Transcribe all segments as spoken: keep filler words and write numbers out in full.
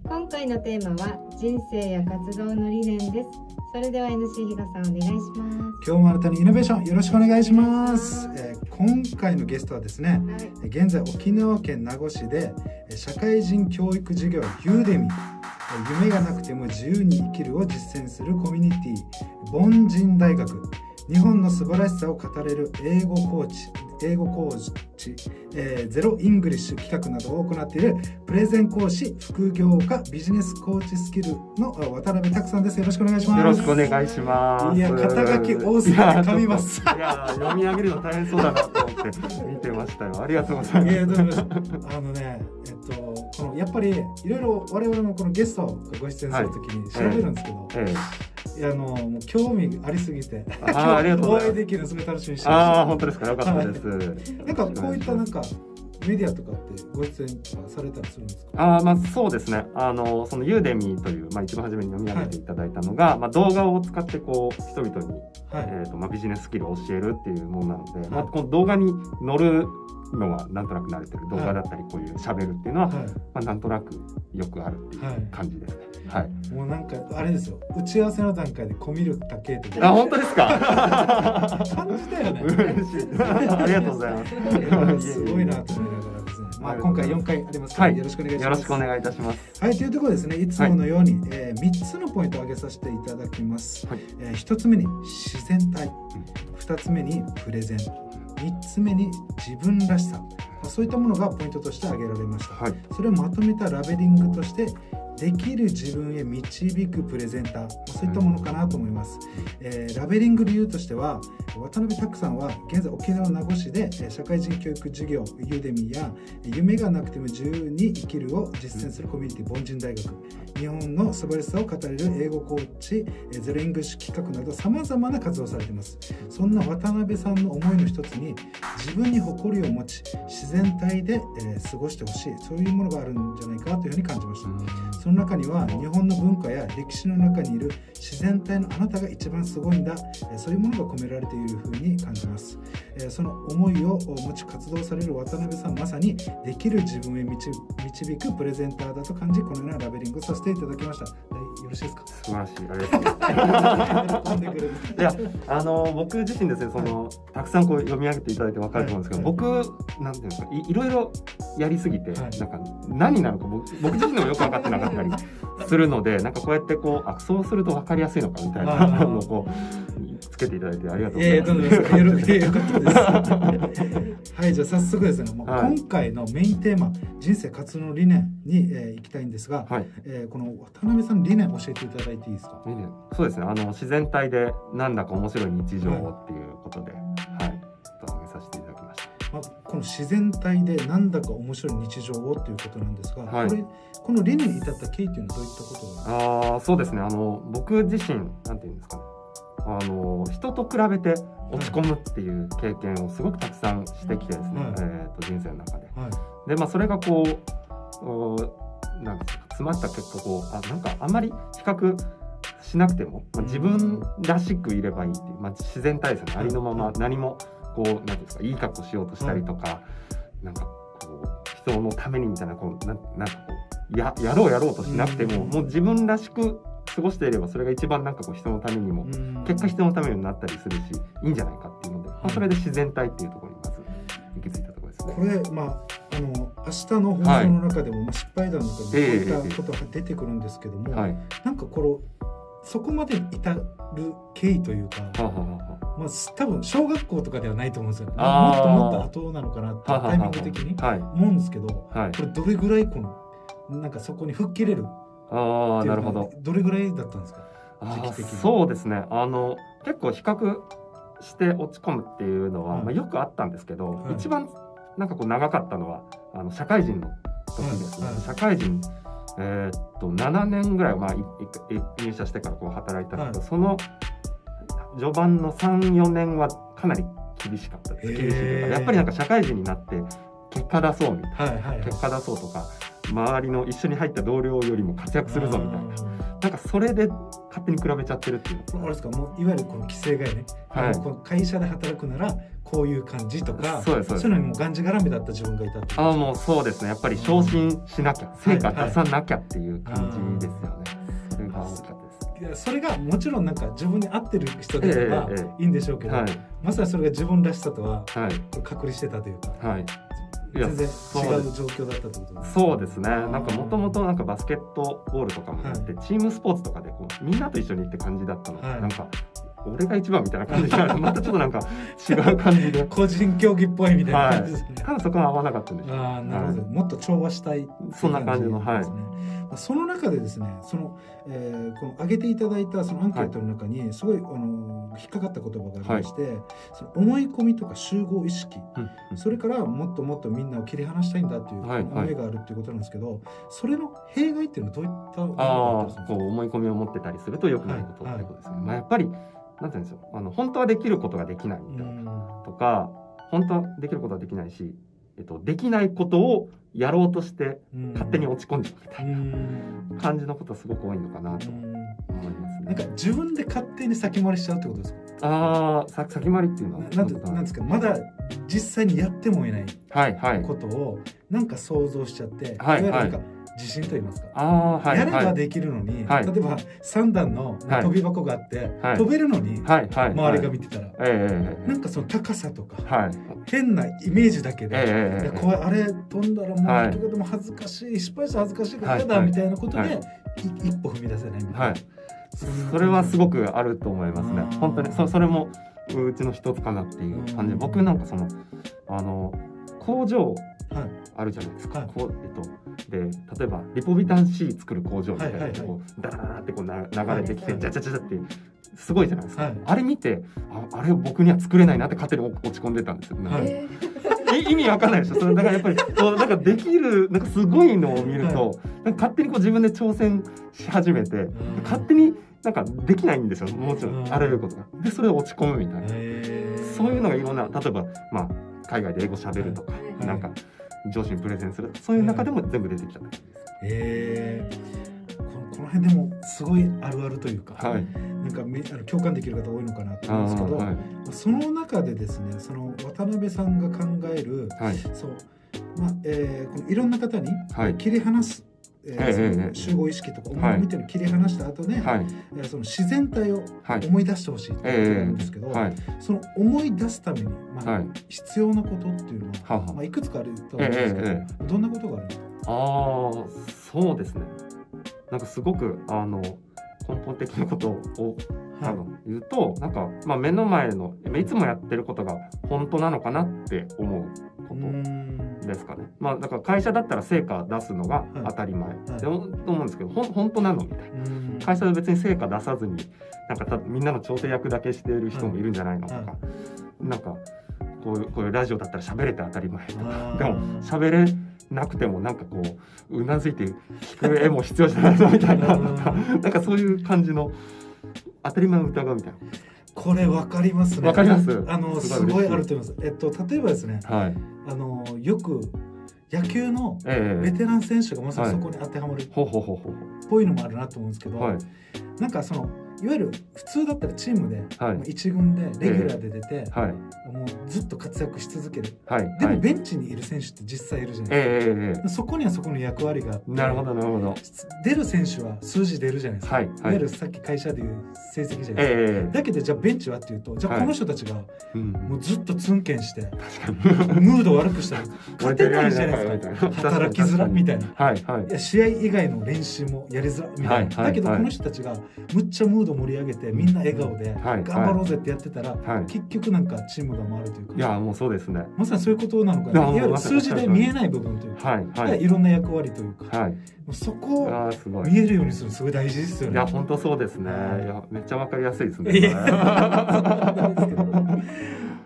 今回のテーマは人生や活動の理念です。それでは エヌシー 比嘉さんお願いします。 今日も新たにイノベーションよろしくお願いします。えー、今回のゲストはですね、はい、現在沖縄県名護市で社会人教育事業ユーデミ、夢がなくても自由に生きるを実践するコミュニティ凡人大学、日本の素晴らしさを語れる英語コーチ英語コーチ、えー、ゼロイングリッシュ企画などを行っているプレゼン講師、副業家、ビジネスコーチスキルの渡辺拓さんです。よろしくお願いします。 よろしくお願いします。 いや、肩書き多すぎて噛みます。 いや、読み上げるの大変そうだなと思って見てましたよ。ありがとうございます。いや、どうもあのね、えっとこのやっぱりいろいろ我々もこのゲストがご出演するときに調べるんですけど。はい、えーえーいや、あのもう興味ありすぎて、 あありがとうございます。 お会いできるのすごい楽しみにしてました。ああ、本当ですか。よかったです。 なんかこういったなんかメディアとかってご出演とかされたりするんですか？ ああ、まあそうですね。あのそのユーデミーというまあ一番初めに読み上げていただいたのが、はい、まあ動画を使ってこう人々に、はい、えっとまあビジネススキルを教えるっていうものなので、はい、まあこの動画に載るのはなんとなく慣れてる、動画だったりこういう喋るっていうのは、はい、まあなんとなくよくあるっていう感じですね。はい。 もうなんかあれですよ、打ち合わせの段階でコミュ力高いとか。あ、本当ですか。 感じたよね。 嬉しい。ありがとうございます。すごいなと思いながらですね。まあ今回よんかいありますから、よろしくお願いします。 よろしくお願いいたします。 はい、というところですね。いつものように、はい、えー、みっつのポイントを挙げさせていただきます。はい、えー、ひとつめに自然体、ふたつめにプレゼン、みっつめに自分らしさ。そういったものがポイントとして挙げられました。はい、それをまとめたラベリングとして、できる自分へ導くプレゼンター、そういったものかなと思います。えー、ラベリング理由としては、渡辺拓さんは現在沖縄名護市で社会人教育事業ユーデミや夢がなくても自由に生きるを実践するコミュニティ凡人大学、日本の素晴らしさを語れる英語コーチ、ゼロイングリッシュ企画などさまざまな活動をされています。そんな渡辺さんの思いの一つに、自分に誇りを持ち自然体で、えー、過ごしてほしい、そういうものがあるんじゃないかというふうに感じました。その中には日本の文化や歴史の中にいる自然体のあなたが一番すごいんだ、そういうものが込められているふうに感じます。その思いを持ち活動される渡辺さん、まさにできる自分へ導くプレゼンターだと感じ、このようなラベリングをさせていただきました。よろしいですか？ 素晴らしい、ありがとうございます。いや、あの僕自身ですね、その、はい、たくさんこう読み上げていただいて分かると思うんですけど、はい、僕なんていうんですか、 い, いろいろやりすぎて、はい、なんか何なのか 僕, 僕自身でもよく分かってなかったりするので、なんかこうやってこう、あ、そうすると分かりやすいのかみたいなのをこうつけていただいてありがとうございます。 ええ、どうぞよかったです。はい、じゃあ早速ですね、もう今回のメインテーマ、人生活動の理念に、えー、行きたいんですが、はい、えー、この渡辺さんの理念教えていただいていいですか？ 理念、そうですね、あの自然体でなんだか面白い日常をっていうことで、はい、はい、と挙げさせていただきました。 まあ、この自然体でなんだか面白い日常をということなんですが、はい、これこの理念に至った経緯というのはどういったことが？ ああ、そうですね、あの僕自身なんていうんですかね、あの人と比べて落ち込むっていう経験をすごくたくさんしてきてですね、はい、えー、と人生の中で、はい、で、まあ、それがこうなんですか、詰まった結果、こうあなんかあんまり比較しなくても、まあ、自分らしくいればいいっていう、まあ、自然体ですね、ありのまま何もこうなんていうんですか、いい格好しようとしたりとか、はい、なんかこう人のためにみたいな、こうななんかこう や, やろうやろうとしなくても、もう自分らしく過ごしていれば、それが一番なんかこう人のためにも、結果人のためにもなったりするし、いいんじゃないかっていうので、まあ、それで自然体っていうところにまず行き着いたところですね。 これ、まあ、あの明日の放送の中でも、はい、まあ、失敗談の中でこういったことが出てくるんですけども、はい、なんかこのそこまで至る経緯というか、はははまあ、多分小学校とかではないと思うんですよね。もっともっと後なのかなってタイミング的に思うんですけど、はい、これどれぐらいこのなんかそこに吹っ切れる、 ああ、なるほど。 どれぐらいだったんですか？時期的に。 そうですね。あの結構比較して落ち込むっていうのは、はい、まあ、よくあったんですけど、はい、一番なんかこう長かったのはあの社会人の時ですね。はいはい、社会人えー、っとななねんぐらい、まあ、入社してからこう働いたんですけど、はい、その序盤のさん、よねんはかなり厳しかったです。厳しいというか、やっぱりなんか社会人になって結果出そうみたいな、はいはいはい、結果出そうとか、 周りの一緒に入った同僚よりも活躍するぞみたいな、なんかそれで勝手に比べちゃってるっていう。 あれですか、もういわゆるこの規制外ね、はい、この会社で働くならこういう感じとか、そうですそうです、そういうのにもがんじがらめだった自分がいたって。 ああ、もうそうですね、やっぱり昇進しなきゃ、成果出さなきゃっていう感じですよね。それが大きかったです。 いや、それがもちろんなんか自分に合ってる人であればいいんでしょうけど、えーえーはい、まさにそれが自分らしさとは隔離してたというか、はい、全然違う状況だったってことですね。 そうですね。なんかもともとなんかバスケットボールとかもやって、はい、チームスポーツとかでこうみんなと一緒に行って感じだったので、はい、なんか俺が一番みたいな感じになるとまたちょっとなんか違う感じで個人競技っぽいみたいな感じですね。 ただそこは合わなかったんです。 ああ、なるほど、はい、もっと調和したい、 そんな感じの、はい。 その中でですね、その、えー、この挙げていただいたそのアンケートの中にすごい、はい、あの引っかかった言葉がありまして、はい、その思い込みとか集合意識、うん、それからもっともっとみんなを切り離したいんだっていう思いがあるっていうことなんですけど、はいはい、それの弊害っていうのはどういったものがあったんですか？あ、こう思い込みを持ってたりすると良くないことってことですね。はいはい、まあ、やっぱりなんて言うんでしょう、あの本当はできることができないみたいなとか、本当はできることはできないし、えっと、できないことをやろうとして勝手に落ち込んじゃうみたいな感じのことはすごく多いのかなと思いますね。 なんか自分で勝手に先回りしちゃうってことですか？ ああ、先回りっていうのはな ん, なんですか、まだ実際にやってもいないことをなんか想像しちゃって、はいはい、いわゆるなんか自信と言いますか、あ、はい、やればできるのに、はい、例えばさん段の飛び箱があって、はい、飛べるのに、はい、周りが見てたら、はいはい、なんかその高さとか、はい、変なイメージだけで、えー、いやこれあれ飛んだらもう人がでも恥ずかしい、失敗したら恥ずかしいから嫌だみたいなことで、はいはい、一歩踏み出せないみたいな、はい、 それはすごくあると思いますね。本当に そ, それもうちの一つかなっていう感じで、僕なんかそのあの工場あるじゃないですか、はい、こうえっと、で例えばリポビタン C 作る工場みたいな、はいはいはい、こうダラダラってこうな流れてきて、はい、ジャジャジャジャってすごいじゃないですか、はい、あれ見て あ, あれ僕には作れないなって勝手に落ち込んでたんですよね、はい、意味わかんないでしょ。それだからやっぱりこうなんかできるなんかすごいのを見ると、はい、なんか勝手にこう自分で挑戦し始めて、うん、勝手になんかできないんですよ、もちろん、うん、あらゆることが。でそれを落ち込むみたいな、そういうのがいろんな、例えば、まあ、海外で英語しゃべるとか、はい、なんか上司にプレゼンする、そういう中でも全部出てきちゃった。 へー、この、この辺でもすごいあるあるというか、はい、なんかめあの共感できる方多いのかなと思うんですけど、はい、その中でですね、その渡辺さんが考える、はい、そう、まあえー、このいろんな方に切り離す、はい、えー、その集合意識とか思い込みっていうのを切り離した後で、はい、えー、その自然体を思い出してほしいということなんですけど、はい、その思い出すために、まあ、はい、必要なことっていうのは、はい、まあ、いくつかあると思うんですけど、えー、どんなことがあるんですか？ ああ、そうですね。なんかすごくあの根本的なことをあの、はい、言うと、なんか、まあ、目の前のいつもやってることが本当なのかなって思うことですかね。まあ、だから会社だったら成果出すのが当たり前、はい、でもと思うんですけど、ほん本当なのみたいな。会社で別に成果出さずになんかたみんなの調整役だけしている人もいるんじゃないのとか、はいはい、なんかこういう、こういうラジオだったら喋れて当たり前とか、でも喋れなくてもなんかこううなずいて聞く絵も必要じゃないのみたいななんかそういう感じの当たり前を疑うみたいな。 これ分かりますね。 分かります。 あのすごいあると思います。えっと例えばですね、はい、あのよく野球のベテラン選手がまさにそこに当てはまるっぽいのもあるなと思うんですけど、はい、なんかそのいわゆる普通だったらチームで、はい、一軍でレギュラーで出て、えーはい、もうずっと活躍し続ける、はい、でもベンチにいる選手って実際いるじゃないですか、えー、そこにはそこの役割があって、 なるほどなるほど、 出る選手は数字出るじゃないですか、はいはい、いわゆるさっき会社でいう成績じゃないですか、えー、だけどじゃあベンチはっていうと、じゃあこの人たちがもうずっとツンケンして、はい、ムード悪くしたら勝てないじゃないですか働きづらみたいな、はいはい、いや試合以外の練習もやりづらみたいな、はいはい、だけどこの人たちがむっちゃムード盛り上げてみんな笑顔で頑張ろうぜってやってたら、はいはい、結局なんかチームが回るというか、 いやもうそうですね、 まさにそういうことなのかな、いわゆる数字で見えない部分というか、はいはい、いろんな役割というか、はい、もうそこを見えるようにするのすごい大事ですよね。 いや本当そうですね、いやめっちゃわかりやすいですね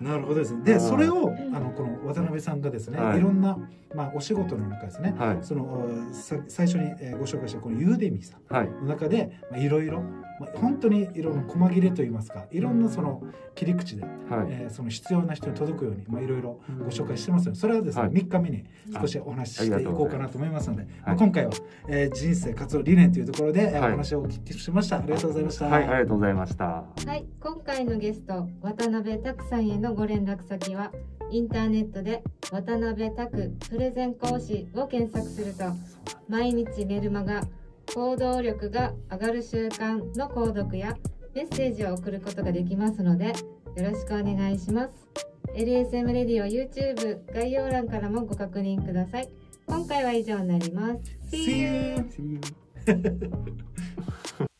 なるほどですね。でそれをあのこの渡辺さんがですね、はい、いろんな、まあ、お仕事の中ですね、はい、そのさ最初にご紹介したこのユーデミさんの中で、はい、まあ、いろいろ、まあ、本当にいろんな細切れといいますか、いろんなその切り口で、はい、えー、その必要な人に届くように、まあ、いろいろご紹介してますので、それはですね、はい、みっかめに少しお話ししていこうかなと思いますので、まあ、今回は、えー、人生活動理念というところで、はい、お話をお聞きしました。ありがとうございました。 はい、ありがとうございました。 はい、今回のゲスト渡辺拓さんへのご連絡先はインターネットで渡辺拓プレゼン講師を検索すると、毎日メルマガ行動力が上がる習慣の購読やメッセージを送ることができますので、よろしくお願いします。 エルエスエム レディオ YouTube 概要欄からもご確認ください。今回は以上になります。 See you! See you.